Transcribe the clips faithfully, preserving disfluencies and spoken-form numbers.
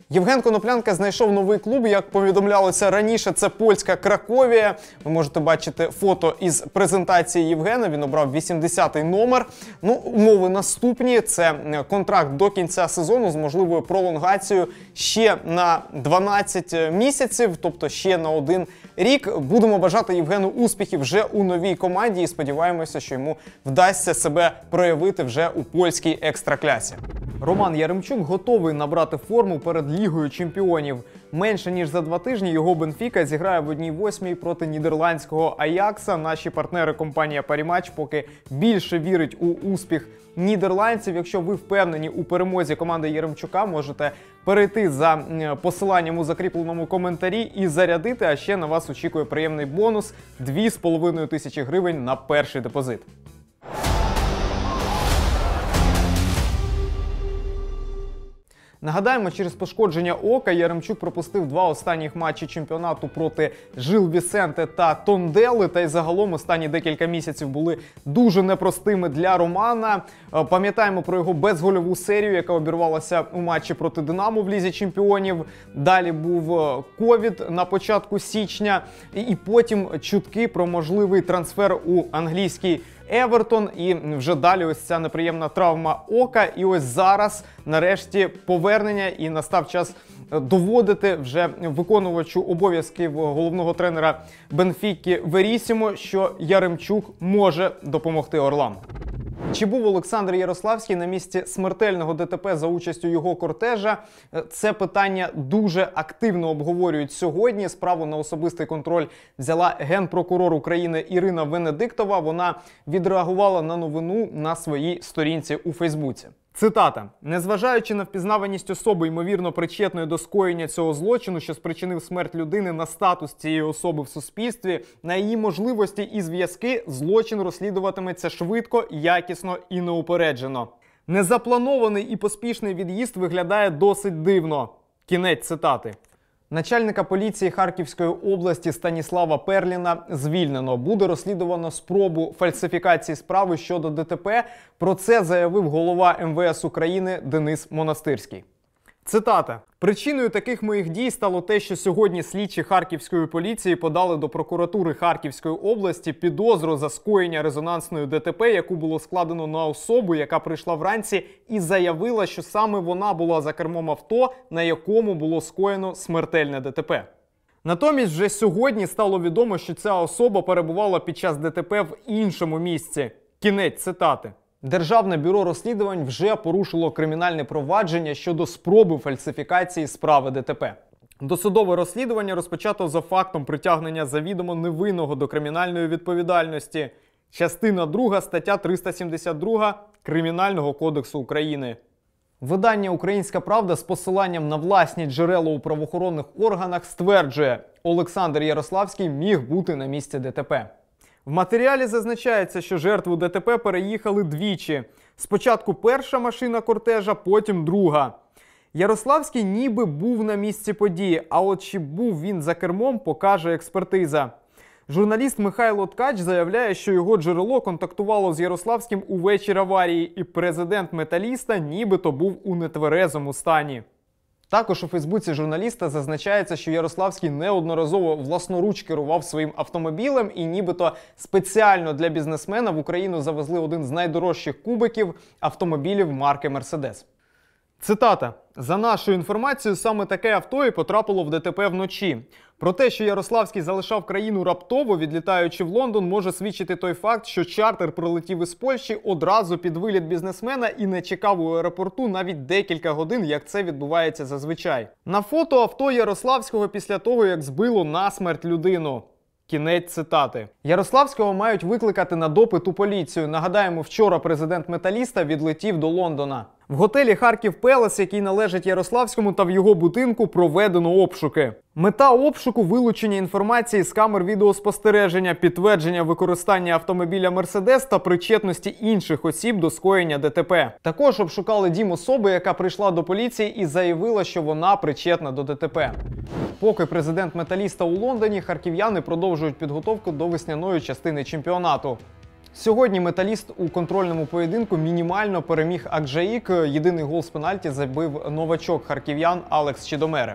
Євген Коноплянка знайшов новий клуб, як повідомлялося раніше, це польська Краковія. Ви можете бачити фото із презентації Євгена, він обрав вісімдесятий номер. Ну, умови наступні, це контракт до кінця сезону з можливою пролонгацією ще на дванадцять місяців, тобто ще на один рік. Будемо бажати Євгену успіхів вже у новій команді і сподіваємося, що йому вдасться себе проявити вже у польській екстраклясі. Роман Яремчук готовий набрати форму перед Лігою чемпіонів. Менше ніж за два тижні його Бенфіка зіграє в одній восьмій проти нідерландського Аякса. Наші партнери компанія Parimatch поки більше вірить у успіх нідерландців. Якщо ви впевнені у перемозі команди Яремчука, можете перейти за посиланням у закріпленому коментарі і зарядити, а ще на вас очікує приємний бонус – дві з половиною тисячі гривень на перший депозит. Нагадаємо, через пошкодження ока Яремчук пропустив два останніх матчі чемпіонату проти Жил Вісенте та Тондели, та й загалом останні декілька місяців були дуже непростими для Романа. Пам'ятаємо про його безгольову серію, яка обірвалася у матчі проти Динамо в Лізі чемпіонів. Далі був ковід на початку січня, і потім чутки про можливий трансфер у англійський Евертон, і вже далі ось ця неприємна травма ока, і ось зараз нарешті повернення, і настав час доводити вже виконувачу обов'язків головного тренера Бенфіки Верісімо, що Яремчук може допомогти орлам. Чи був Олександр Ярославський на місці смертельного ДТП за участю його кортежа? Це питання дуже активно обговорюють сьогодні. Справу на особистий контроль взяла генпрокурор України Ірина Венедиктова. Вона відреагувала на новину на своїй сторінці у Фейсбуці. Цитата. «Незважаючи на впізнаваність особи, ймовірно причетної до скоєння цього злочину, що спричинив смерть людини, на статус цієї особи в суспільстві, на її можливості і зв'язки, злочин розслідуватиметься швидко, якісно і неупереджено. Незапланований і поспішний від'їзд виглядає досить дивно». Кінець цитати. Начальника поліції Харківської області Станіслава Перліна звільнено. Буде розслідувано спробу фальсифікації справи щодо ДТП. Про це заявив голова ем ве ес України Денис Монастирський. Цитата. «Причиною таких моїх дій стало те, що сьогодні слідчі Харківської поліції подали до прокуратури Харківської області підозру за скоєння резонансної ДТП, яку було складено на особу, яка прийшла вранці і заявила, що саме вона була за кермом авто, на якому було скоєно смертельне ДТП. Натомість вже сьогодні стало відомо, що ця особа перебувала під час ДТП в іншому місці». Кінець цитати. Державне бюро розслідувань вже порушило кримінальне провадження щодо спроби фальсифікації справи ДТП. Досудове розслідування розпочато за фактом притягнення завідомо невинного до кримінальної відповідальності. Частина друга, стаття триста сімдесят два Кримінального кодексу України. Видання «Українська правда» з посиланням на власні джерела у правоохоронних органах стверджує, Олександр Ярославський міг бути на місці ДТП. В матеріалі зазначається, що жертву ДТП переїхали двічі. Спочатку перша машина кортежа, потім друга. Ярославський ніби був на місці події, а от чи був він за кермом, покаже експертиза. Журналіст Михайло Ткач заявляє, що його джерело контактувало з Ярославським у вечір аварії, і президент «Металіста» нібито був у нетверезому стані. Також у Фейсбуці журналіста зазначається, що Ярославський неодноразово власноруч керував своїм автомобілем і нібито спеціально для бізнесмена в Україну завезли один з найдорожчих кубиків автомобілів марки «Мерседес». Цитата. «За нашою інформацією, саме таке авто і потрапило в ДТП вночі. Про те, що Ярославський залишав країну раптово, відлітаючи в Лондон, може свідчити той факт, що чартер прилетів із Польщі одразу під виліт бізнесмена і не чекав у аеропорту навіть декілька годин, як це відбувається зазвичай. На фото авто Ярославського після того, як збило насмерть людину». Кінець цитати. Ярославського мають викликати на допит у поліцію. Нагадаємо, вчора президент «Металіста» відлетів до Лондона. В готелі «Харків Пелес», який належить Ярославському, та в його будинку проведено обшуки. Мета обшуку – вилучення інформації з камер відеоспостереження, підтвердження використання автомобіля «Мерседес» та причетності інших осіб до скоєння ДТП. Також обшукали дім особи, яка прийшла до поліції і заявила, що вона причетна до ДТП. Поки президент «Металіста» у Лондоні, харків'яни продовжують підготовку до весняної частини чемпіонату. Сьогодні металіст у контрольному поєдинку мінімально переміг Акжаїк. Єдиний гол з пенальті забив новачок харків'ян Алекс Чідомере.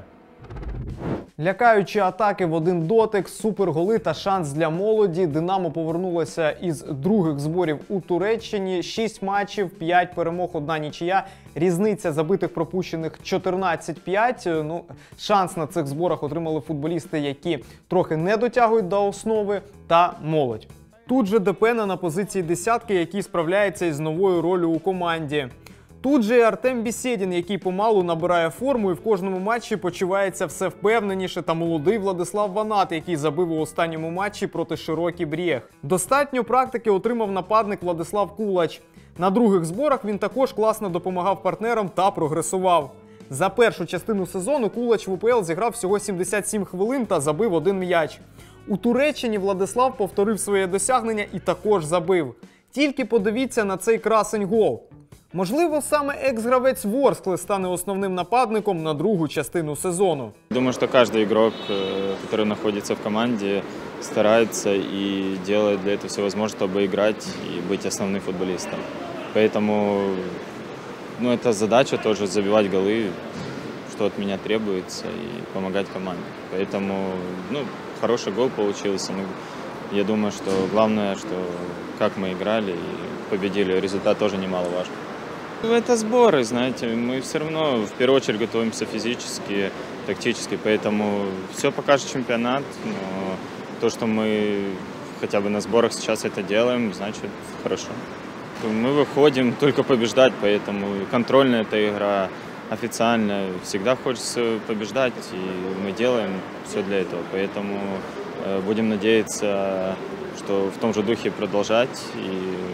Лякаючі атаки в один дотик, суперголи та шанс для молоді. Динамо повернулося із других зборів у Туреччині. Шість матчів, п'ять перемог, одна нічия. Різниця забитих пропущених чотирнадцять п'ять. Ну, шанс на цих зборах отримали футболісти, які трохи не дотягують до основи, та молодь. Тут же Депена на позиції десятки, який справляється із новою ролью у команді. Тут же і Артем Бєсєдін, який помалу набирає форму і в кожному матчі почувається все впевненіше, та молодий Владислав Ванат, який забив у останньому матчі проти Широкий Брєг. Достатньо практики отримав нападник Владислав Кулач. На других зборах він також класно допомагав партнерам та прогресував. За першу частину сезону Кулач в УПЛ зіграв всього сімдесят сім хвилин та забив один м'яч. У Туреччині Владислав повторив своє досягнення і також забив. Тільки подивіться на цей красень гол. Можливо, саме екс-гравець Ворскли стане основним нападником на другу частину сезону. Думаю, что каждый игрок, который находится в команде, старается и делает для этого все возможное, чтобы играть и быть основным футболистом. Поэтому ну, это задача тоже забивать голы, что от меня требуется, и помогать команде. Поэтому ну, хороший гол получился. Я думаю, что главное, что как мы играли и победили, результат тоже немаловажен. Это сборы, знаете, мы все равно в первую очередь готовимся физически, тактически, поэтому все покажет чемпионат, но то, что мы хотя бы на сборах сейчас это делаем, значит хорошо. Мы выходим только побеждать, поэтому контрольная эта игра, официальная, всегда хочется побеждать, и мы делаем все для этого, поэтому будем надеяться, что в том же духе продолжать и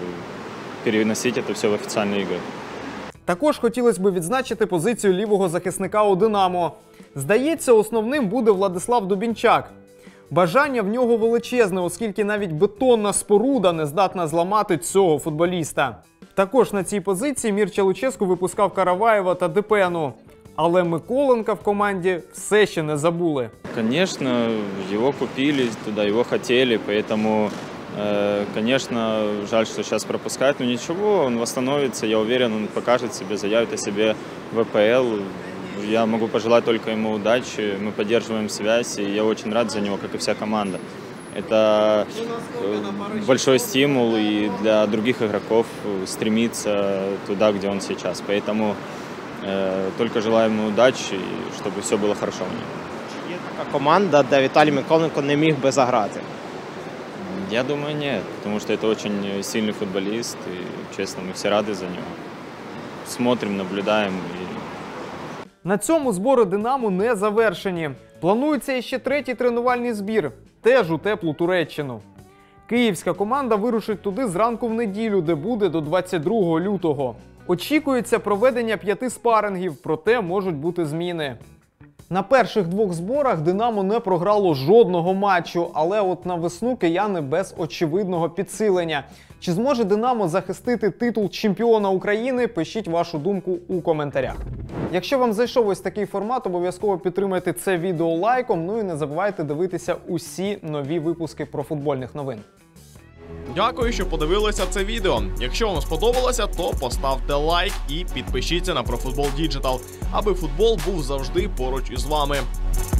переносить это все в официальные игры. Також хотілося б відзначити позицію лівого захисника у «Динамо». Здається, основним буде Владислав Дубінчак. Бажання в нього величезне, оскільки навіть бетонна споруда не здатна зламати цього футболіста. Також на цій позиції Мірча Луческу випускав Караваєва та Депену. Але Миколенка в команді все ще не забули. Звісно, його купили, туди його хотіли, тому... Конечно, жаль, что сейчас пропускает, но ничего, он восстановится, я уверен, он покажет себе, заявит о себе в ВПЛ. Я могу пожелать только ему удачи, мы поддерживаем связь, и я очень рад за него, как и вся команда. Это большой стимул и для других игроков стремиться туда, где он сейчас. Поэтому э, только желаю ему удачи, чтобы все было хорошо у него. Є така команда, де Віталій Миколенко не міг би заграти? Я думаю, нет, потому что это очень сильный футболист, и, честно, мы все рады за него. Смотрим, наблюдаем. И... На цьому збори «Динамо» не завершені. Планується іще третій тренувальний збір, теж у теплу Туреччину. Київська команда вирушить туди зранку в неділю, де буде до двадцять другого лютого. Очікується проведення п'яти спарингів, проте можуть бути зміни. На перших двох зборах «Динамо» не програло жодного матчу, але от на весну кияни без очевидного підсилення. Чи зможе «Динамо» захистити титул чемпіона України? Пишіть вашу думку у коментарях. Якщо вам зайшов ось такий формат, обов'язково підтримайте це відео лайком, ну і не забувайте дивитися усі нові випуски про футбольних новин. Дякую, що подивилися це відео. Якщо вам сподобалося, то поставте лайк і підпишіться на ProFootball Digital, аби футбол був завжди поруч із вами.